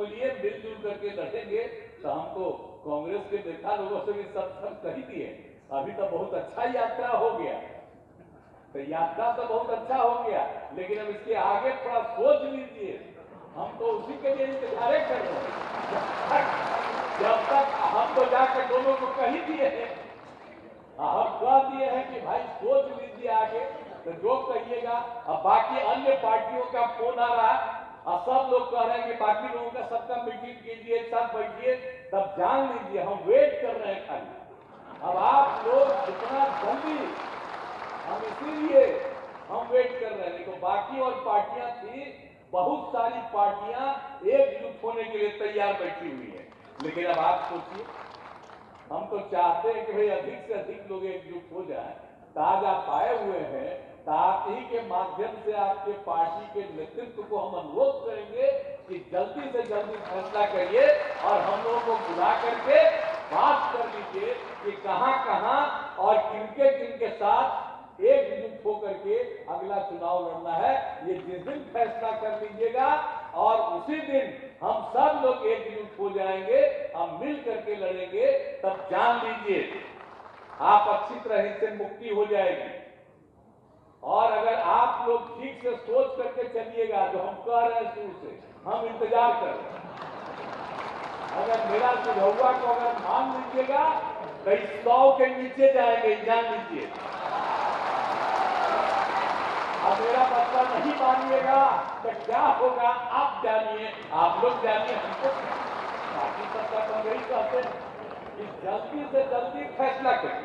मिलिए, मिलजुल करके लड़ेंगे। तो हमको कांग्रेस के नेता लोगों से भी सब कही दिए, अभी तो बहुत अच्छा यात्रा हो गया, तो यात्रा तो बहुत अच्छा हो गया, लेकिन अब इसके आगे थोड़ा सोच लीजिए। हम तो उसी के लिए इंतजार कर रहे हैं। जब तक हम तो जाकर दोनों को कही दिए हैं, हम कह दिए हैं कि भाई सोच लीजिए आगे, तो जो कहिएगा। अब बाकी अन्य पार्टियों का फोन आ रहा है और सब लोग कह रहे हैं कि बाकी लोगों का सबका मीटिंग कीजिए, एक साथ बैठिए, तब जान लीजिए हम वेट कर रहे हैं खाली। अब आप लोग जितना जल्दी, हम इसीलिए हम वेट कर रहे हैं। तो बाकी और पार्टियां थी, बहुत सारी पार्टियां एकजुट होने के लिए तैयार बैठी हुई है, लेकिन अब आप सोचिए, हम तो चाहते हैं कि भाई अधिक से अधिक लोग एकजुट हो जाए। तो आज आप आए हुए हैं, तो आप ही के माध्यम से आपके पार्टी के नेतृत्व को हम अनुरोध करेंगे कि जल्दी से जल्दी फैसला करिए और हम लोगों को बुला करके बात कर लीजिए कि कहां कहां और किनके साथ एकजुट होकर के अगला चुनाव लड़ना है। ये जिस दिन फैसला कर लीजिएगा और उसी दिन हम सब लोग एकजुट हो जाएंगे, हम मिल करके लड़ेंगे, तब जान लीजिए आप अच्छी तरह से मुक्ति हो जाएगी। और अगर आप लोग ठीक से सोच करके चलिएगा, जो हम कह रहे हैं शुरू से, हम इंतजार कर रहे हैं। अगर मेरा सुझाव को अगर मान लीजिएगा तो 100 के नीचे जाएंगे, जान लीजिए। अब मेरा बच्चा नहीं मानिएगा तो क्या होगा आप जानिए, आप लोग जानिए। हमको बाकी सबका तो यही कहते हैं कि जल्दी से जल्दी फैसला करें।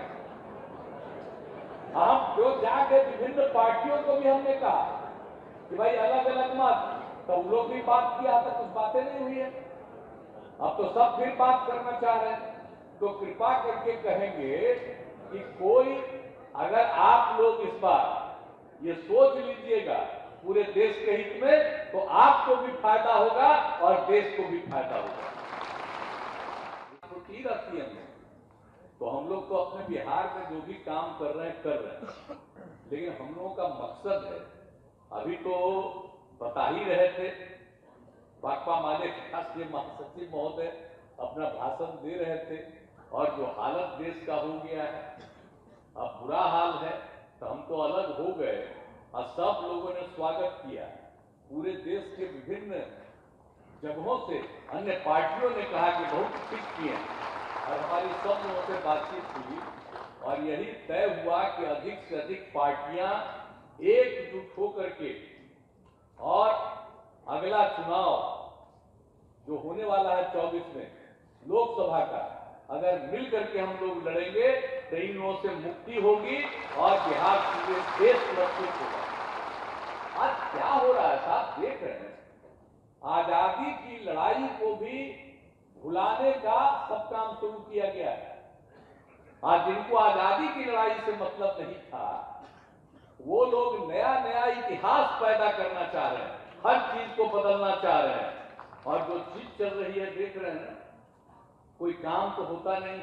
हम जो जाके विभिन्न पार्टियों को भी हमने कहा कि भाई अलग अलग मत, तो उन लोग भी बात किया था, कुछ बातें नहीं हुई है। अब तो सब फिर बात करना चाह रहे हैं। तो कृपा करके कहेंगे कि कोई, अगर आप लोग इस बार ये सोच लीजिएगा पूरे देश के हित में, तो आपको भी फायदा होगा और देश को भी फायदा होगा। छुट्टी रहती है तो हम लोग तो अपने बिहार में जो भी काम कर रहे हैं, लेकिन हम लोगों का मकसद है, अभी तो बता ही रहे थे, भाकपा माले राष्ट्रीय महासचिव महोदय अपना भाषण दे रहे थे, और जो हालत देश का हो गया है, अब बुरा हाल है, तो हम तो अलग हो गए और सब लोगों ने स्वागत किया। पूरे देश के विभिन्न जगहों से अन्य पार्टियों ने कहा कि बहुत ठीक किए, और हमारी सब लोगों से बातचीत हुई और यही तय हुआ कि अधिक से अधिक पार्टियां एकजुट होकर के और अगला चुनाव जो होने वाला है 24 में लोकसभा का, अगर मिल करके हम लोग लड़ेंगे तो इन लोगों से मुक्ति होगी और बिहार पूरे देश सुरक्षित होगा। आज क्या हो रहा है साहब, देख रहे हैं, आजादी की लड़ाई को भी भुलाने का सब काम शुरू किया गया है। आज जिनको आजादी की लड़ाई से मतलब नहीं था, वो लोग नया नया इतिहास पैदा करना चाह रहे हैं, हर चीज को बदलना चाह रहे हैं, और जो चीज चल रही है देख रहे हैं, कोई काम तो होता नहीं,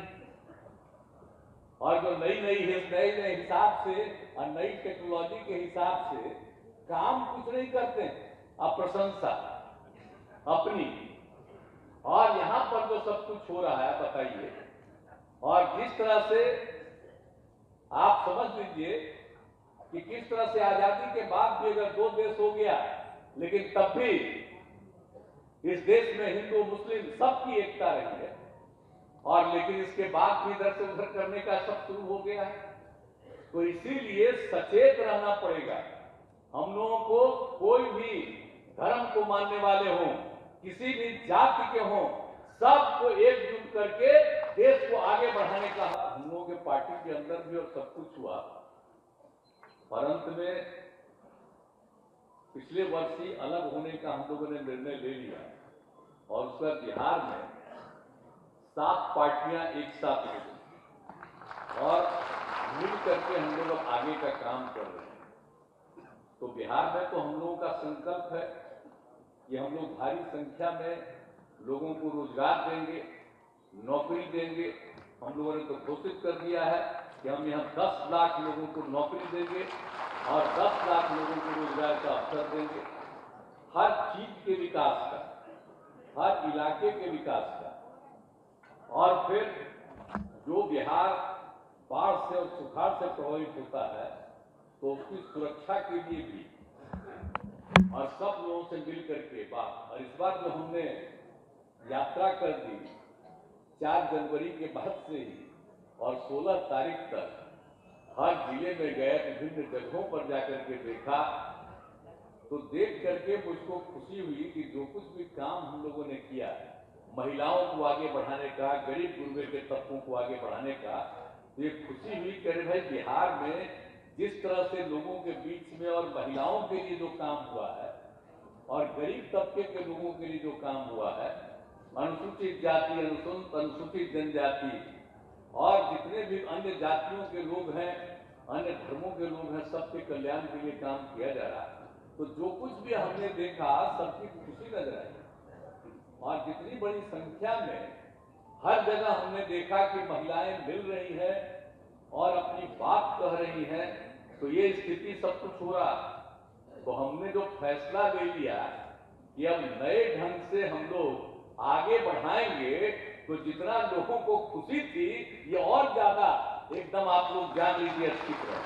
और जो नए हिसाब से और नई टेक्नोलॉजी के हिसाब से काम कुछ नहीं करते, अब प्रशंसा अपनी, और यहां पर जो सब कुछ हो रहा है बताइए। और जिस तरह से आप समझ लीजिए कि किस तरह से आजादी के बाद भी अगर 2 देश हो गया, लेकिन तब भी इस देश में हिंदू मुस्लिम सबकी एकता रही है, और लेकिन इसके बाद भी इधर से उधर करने का सब शुरू हो गया है। तो इसीलिए सचेत रहना पड़ेगा हम लोगों को। कोई भी धर्म को मानने वाले हों, किसी भी जाति के हों, सबको एकजुट करके देश को आगे बढ़ाने का हम लोगों के पार्टी के अंदर भी और सब कुछ हुआ। पर अंत में पिछले वर्ष ही अलग होने का हम लोगों ने निर्णय ले लिया, और उसका बिहार में 7 पार्टियां एक साथ हुई और मिल करके हम लोग आगे का काम कर रहे हैं। तो बिहार में तो हम लोगों का संकल्प है कि हम लोग भारी संख्या में लोगों को रोजगार देंगे, नौकरी देंगे। हम लोगों ने तो घोषित कर दिया है कि हम यहाँ 10 लाख लोगों को नौकरी देंगे और 10 लाख लोगों को रोजगार का अवसर देंगे, हर चीज के विकास का। हर इलाके के विकास का। और फिर जो बिहार बाढ़ से और सुखाड़ से प्रभावित होता है तो उसकी सुरक्षा के लिए भी और सब लोगों से मिल करके बात। और इस बार जो हमने यात्रा कर दी 4 जनवरी के बाद से ही और 16 तारीख तक हर जिले में गए, विभिन्न जगहों पर जाकर के देखा, तो देख करके मुझको खुशी हुई कि जो कुछ भी काम हम लोगों ने किया, महिलाओं को आगे बढ़ाने का, गरीब गुरबे के तबकों को आगे बढ़ाने का, तो ये खुशी हुई कि अरे भाई बिहार में जिस तरह से लोगों के बीच में और महिलाओं के लिए जो काम हुआ है और गरीब तबके के लोगों के लिए जो काम हुआ है, अनुसूचित जाति, अनुसूचित जनजाति और जितने भी अन्य जातियों के लोग हैं, अन्य धर्मों के लोग हैं, सबके कल्याण के लिए काम किया जा रहा है। तो जो कुछ भी हमने देखा सबकी खुशी नजर आई। और जितनी बड़ी संख्या में हर जगह हमने देखा कि महिलाएं मिल रही हैं और अपनी बात कह रही हैं, तो ये स्थिति सब कुछ हो रहा। तो हमने जो फैसला ले लिया कि अब नए ढंग से हम लोग आगे बढ़ाएंगे, तो जितना लोगों को खुशी थी ये और ज्यादा एकदम आप लोग जान लीजिए अच्छी तरह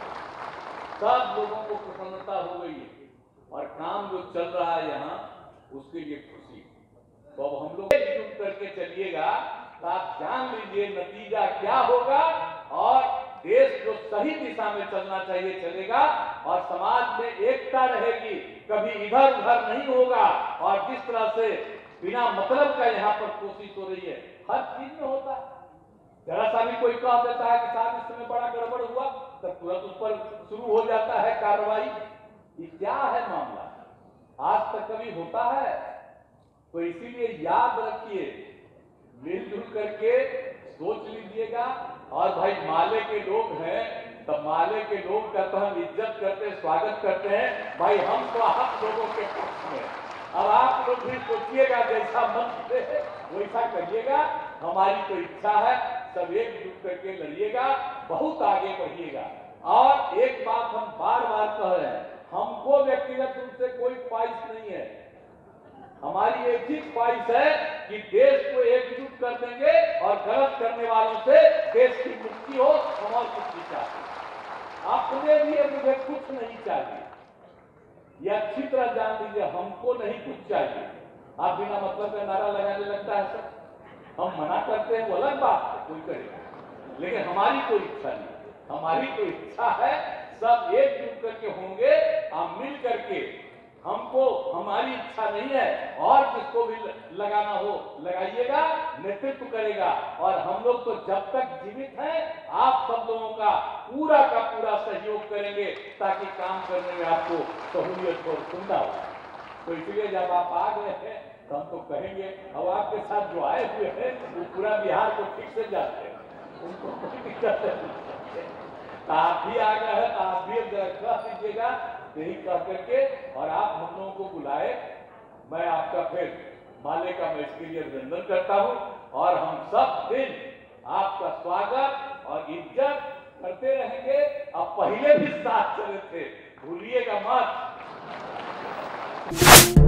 सब लोगों को प्रसन्नता हो गई है। और काम जो चल रहा है यहाँ उसके लिए खुशी। तो अब हम लोग एकजुट करके चलिएगा तो आप जान लीजिए नतीजा क्या होगा और देश जो सही दिशा में चलना चाहिए चलेगा और समाज में एकता रहेगी, कभी इधर उधर नहीं होगा। और जिस तरह से बिना मतलब का यहाँ पर कोशिश हो रही है, हर चीज में होता है। जरा सा भी कोई कह देता है कि साहब इस समय बड़ा गड़बड़ हुआ तो तुरंत उस पर शुरू हो जाता है कार्रवाई। ये क्या है मामला? आज तक कभी होता है? तो इसीलिए याद रखिए, मिलजुल करके सोच लीजिएगा। और भाई माले के लोग हैं तो माले के लोग का तो हम इज्जत करते, स्वागत करते हैं। भाई हम तो आप लोगों के पक्ष में। अब आप लोग भी सोचिएगा, जैसा मन से वैसा करिएगा। हमारी तो इच्छा है सब एकजुट करके लड़िएगा, बहुत आगे बढ़िएगा। और एक बात हम बार बार कह रहे हैं, हमको व्यक्तिगत रूप से कोई ख्वाहिश नहीं है। हमारी एक ही ख्वाहिश है कि देश को एकजुट कर देंगे और गलत करने वालों से देश की मुक्ति हो। हम और कुछ नहीं चाहते, अपने लिए मुझे कुछ नहीं चाहिए, ये अच्छी तरह जान लीजिए। हमको नहीं कुछ चाहिए। आप बिना मतलब का नारा लगाने लगता है सर, हम मना करते हैं वो अलग बात है, कोई करेगा, लेकिन हमारी कोई इच्छा नहीं। हमारी तो इच्छा है सब एकजुट करके होंगे, हम मिल करके। हमको हमारी इच्छा नहीं है और जिसको भी लगाना हो लगाइएगा, नेतृत्व करेगा। और हम लोग तो जब तक जीवित हैं आप सब लोगों का पूरा सहयोग करेंगे ताकि काम करने में आपको सहूलियत और सुविधा हो। तो इसलिए जब आप आ गए हैं तो हम तो कहेंगे, अब आपके साथ जो आए हुए हैं वो पूरा बिहार को ठीक से जानते हैं, उनको कोई दिक्कत नहीं। आप भी आ गए हैं तो आप भी जरा कह दीजिएगा, यही कह करके। और आप हम लोगों को बुलाए, मैं आपका फिर माले का मैं इसके लिए अभिनंदन करता हूं। और हम सब दिन आपका स्वागत और इज्जत करते रहेंगे। अब पहले भी साथ चले थे, भूलिएगा मत।